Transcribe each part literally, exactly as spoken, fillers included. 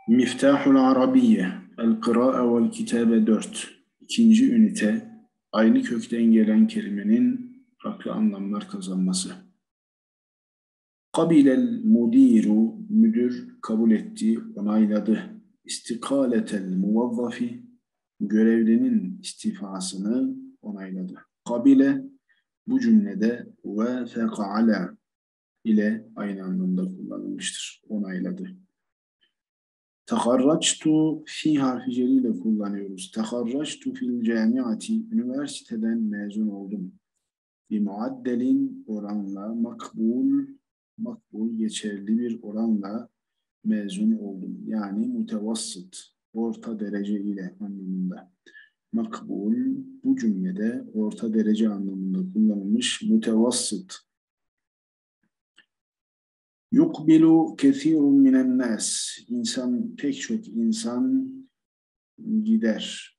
Miftahul Arabiyye, El-Kıra'a vel-Kitabe dört. İkinci ünite, aynı kökten gelen kelimenin farklı anlamlar kazanması. Kabilel mudiru, müdür kabul etti, onayladı. İstikaletel muvazzafi, görevlinin istifasını onayladı. Kabile, bu cümlede ve feka'ala ile aynı anlamda kullanılmıştır. Onayladı. Teharraçtu fi harfi ile kullanıyoruz. Teharraçtu fil camiati, üniversiteden mezun oldum. Bir muaddelin oranla makbul, makbul geçerli bir oranla mezun oldum. Yani mutevassıt, orta derece ile anlamında. Makbul bu cümlede orta derece anlamında kullanılmış. Mutevassıt. Yukbilu kethirun minen nas. İnsan, pek çok insan gider.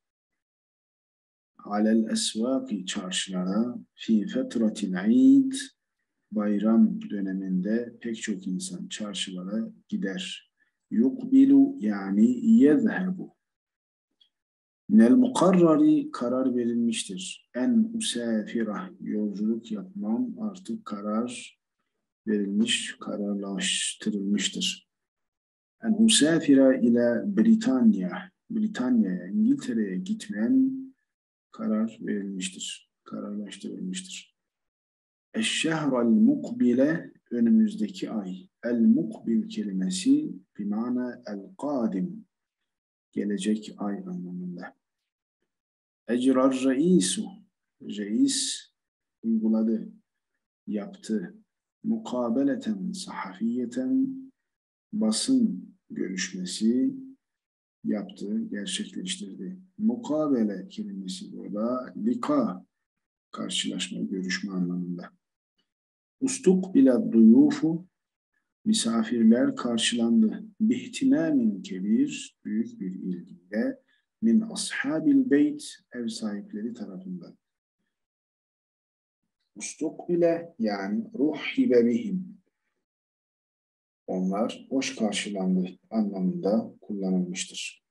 Alel esvaki, çarşılara, fi fetratil id, bayram döneminde pek çok insan çarşılara gider. Yukbilu yani yezhebu. Minel mukarrari, karar verilmiştir. En usafirah, yolculuk yapmam artık karar verilmiş, kararlaştırılmıştır. En usafira ile Britanya, Britanya'ya, İngiltere'ye gitmem karar verilmiştir, kararlaştırılmıştır. Eşşehral mukbile, önümüzdeki ay. El mukbil kelimesi bimana el kadim, gelecek ay anlamında. Ecrar reisu, reis uyguladı, yaptı. Mukabeleten sahafiyeten, basın görüşmesi yaptı, gerçekleştirdi. Mukabele kelimesi burada lika, karşılaşma, görüşme anlamında. Ustuk bila duyufu, misafirler karşılandı. Bihtimamin kebir, büyük bir ilgiyle, min ashabil beyt, ev sahipleri tarafından. Ustuk bile yani ruhibe bihim, onlar hoş karşılandı anlamında kullanılmıştır.